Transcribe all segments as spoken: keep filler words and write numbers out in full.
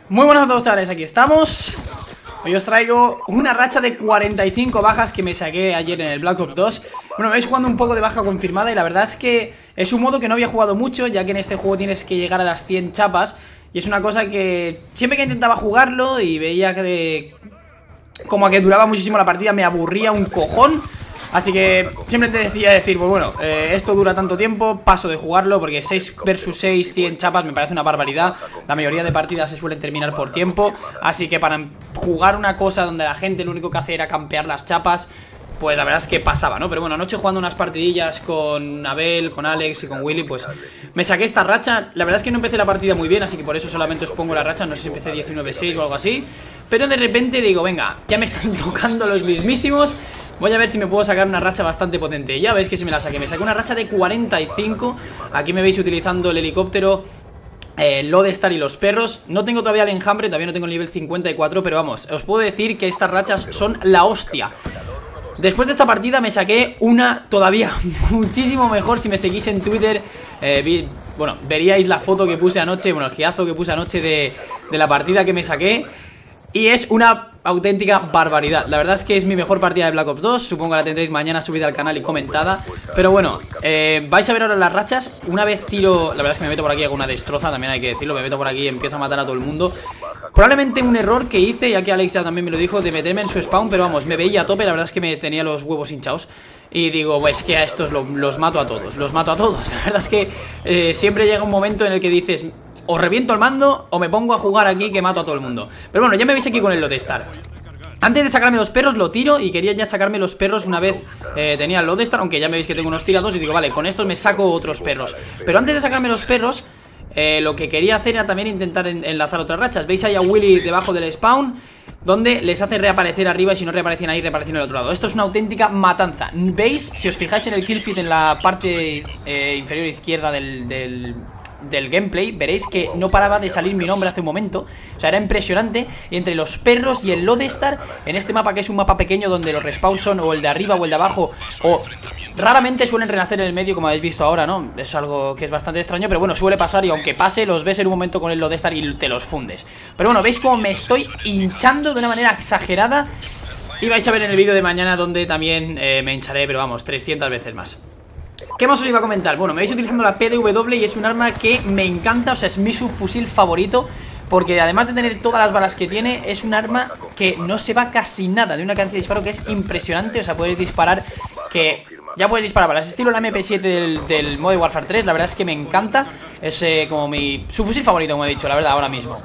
Muy buenas a todos, chavales, aquí estamos. Hoy os traigo una racha de cuarenta y cinco bajas que me saqué ayer en el Black Ops dos. Bueno, me vais jugando un poco de baja confirmada y la verdad es que es un modo que no había jugado mucho, ya que en este juego tienes que llegar a las cien chapas. Y es una cosa que siempre que intentaba jugarlo y veía que como que duraba muchísimo la partida, me aburría un cojón. Así que siempre te decía decir, pues bueno, eh, esto dura tanto tiempo, paso de jugarlo, porque seis versus seis, cien chapas me parece una barbaridad. La mayoría de partidas se suelen terminar por tiempo. Así que para jugar una cosa donde la gente lo único que hacía era campear las chapas, pues la verdad es que pasaba, ¿no? Pero bueno, anoche jugando unas partidillas con Abel, con Alex y con Willy, pues me saqué esta racha. La verdad es que no empecé la partida muy bien, así que por eso solamente os pongo la racha. No sé si empecé diecinueve seis o algo así, pero de repente digo, venga, ya me están tocando los mismísimos. Voy a ver si me puedo sacar una racha bastante potente. Ya veis que si me la saqué, me saqué una racha de cuarenta y cinco. Aquí me veis utilizando el helicóptero, eh, el Lodestar y los perros. No tengo todavía el enjambre, todavía no tengo el nivel cincuenta y cuatro, pero vamos, os puedo decir que estas rachas son la hostia. Después de esta partida me saqué una todavía muchísimo mejor. Si me seguís en Twitter, eh, vi, bueno, veríais la foto que puse anoche, bueno, el giazo que puse anoche de, de la partida que me saqué. Y es una auténtica barbaridad. La verdad es que es mi mejor partida de Black Ops dos. Supongo que la tendréis mañana subida al canal y comentada. Pero bueno, eh, vais a ver ahora las rachas. Una vez tiro, la verdad es que me meto por aquí, hago una destroza, también hay que decirlo. Me meto por aquí y empiezo a matar a todo el mundo. Probablemente un error que hice, y aquí Alex ya también me lo dijo, de meterme en su spawn. Pero vamos, me veía a tope, la verdad es que me tenía los huevos hinchados. Y digo, pues que a estos lo, los mato a todos. Los mato a todos. La verdad es que eh, siempre llega un momento en el que dices, o reviento el mando o me pongo a jugar aquí que mato a todo el mundo. Pero bueno, ya me veis aquí con el Lodestar. Antes de sacarme los perros lo tiro y quería ya sacarme los perros una vez eh, tenía el Lodestar, aunque ya me veis que tengo unos tirados y digo, vale, con estos me saco otros perros. Pero antes de sacarme los perros, eh, lo que quería hacer era también intentar en, enlazar otras rachas. Veis ahí a Willy debajo del spawn, donde les hace reaparecer arriba y si no reaparecen ahí, reaparecen en el otro lado. Esto es una auténtica matanza. ¿Veis? Si os fijáis en el kill feed en la parte eh, inferior izquierda del... del del gameplay, veréis que no paraba de salir mi nombre hace un momento. O sea, era impresionante. Y entre los perros y el Lodestar, en este mapa que es un mapa pequeño donde los respawns son o el de arriba o el de abajo, o raramente suelen renacer en el medio, como habéis visto ahora, ¿no? Es algo que es bastante extraño, pero bueno, suele pasar. Y aunque pase, los ves en un momento con el Lodestar y te los fundes. Pero bueno, veis como me estoy hinchando de una manera exagerada. Y vais a ver en el vídeo de mañana donde también eh, me hincharé, pero vamos, trescientas veces más. ¿Qué más os iba a comentar? Bueno, me vais utilizando la P D W y es un arma que me encanta, o sea, es mi subfusil favorito. Porque además de tener todas las balas que tiene, es un arma que no se va casi nada, de una cantidad de disparo que es impresionante. O sea, podéis disparar que... ya puedes disparar balas, estilo la M P siete del, del Modern Warfare tres, la verdad es que me encanta. Es eh, como mi subfusil favorito, como he dicho, la verdad, ahora mismo.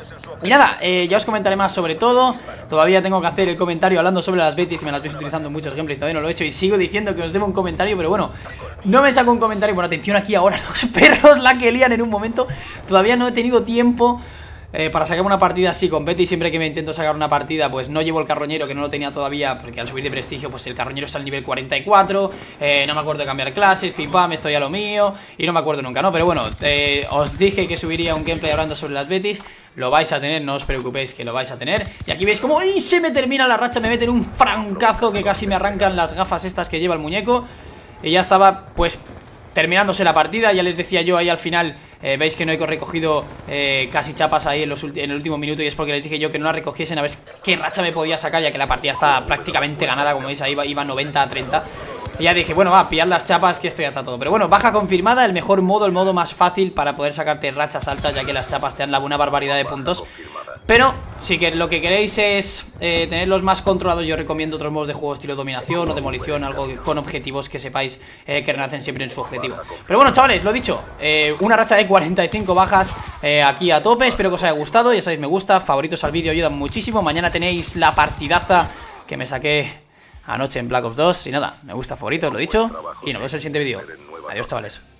Y nada, eh, ya os comentaré más sobre todo. Todavía tengo que hacer el comentario hablando sobre las betis, que me las veis utilizando en muchos gameplays, todavía no lo he hecho y sigo diciendo que os debo un comentario, pero bueno, no me saco un comentario. Bueno, atención aquí ahora, los perros la que lían en un momento. Todavía no he tenido tiempo eh, para sacar una partida así con Betty. Siempre que me intento sacar una partida, pues no llevo el carroñero, que no lo tenía todavía, porque al subir de prestigio, pues el carroñero está al nivel cuarenta y cuatro. eh, No me acuerdo de cambiar clases, pim pam, estoy a lo mío y no me acuerdo nunca, ¿no? Pero bueno, eh, os dije que subiría un gameplay hablando sobre las betis. Lo vais a tener, no os preocupéis que lo vais a tener. Y aquí veis como ¡ay! Se me termina la racha, me meten un francazo que casi me arrancan las gafas estas que lleva el muñeco. Y ya estaba pues terminándose la partida. Ya les decía yo ahí al final, eh, veis que no he recogido eh, casi chapas ahí en, los en el último minuto. Y es porque les dije yo que no la recogiesen a ver qué racha me podía sacar, ya que la partida está prácticamente ganada. Como veis ahí iba, iba noventa a treinta. Y ya dije, bueno, va, a pillar las chapas, que esto ya está todo. Pero bueno, baja confirmada, el mejor modo, el modo más fácil para poder sacarte rachas altas, ya que las chapas te dan la buena barbaridad de puntos. Pero si que lo que queréis es eh, tenerlos más controlados, yo recomiendo otros modos de juego estilo dominación o demolición, algo con objetivos que sepáis eh, que renacen siempre en su objetivo. Pero bueno, chavales, lo dicho, eh, una racha de cuarenta y cinco bajas eh, aquí a tope. Espero que os haya gustado, ya sabéis, me gusta, favoritos al vídeo ayudan muchísimo. Mañana tenéis la partidaza que me saqué anoche en Black Ops dos. Y nada, me gusta, favoritos, lo dicho. Y nos vemos en el siguiente vídeo. Adiós, chavales.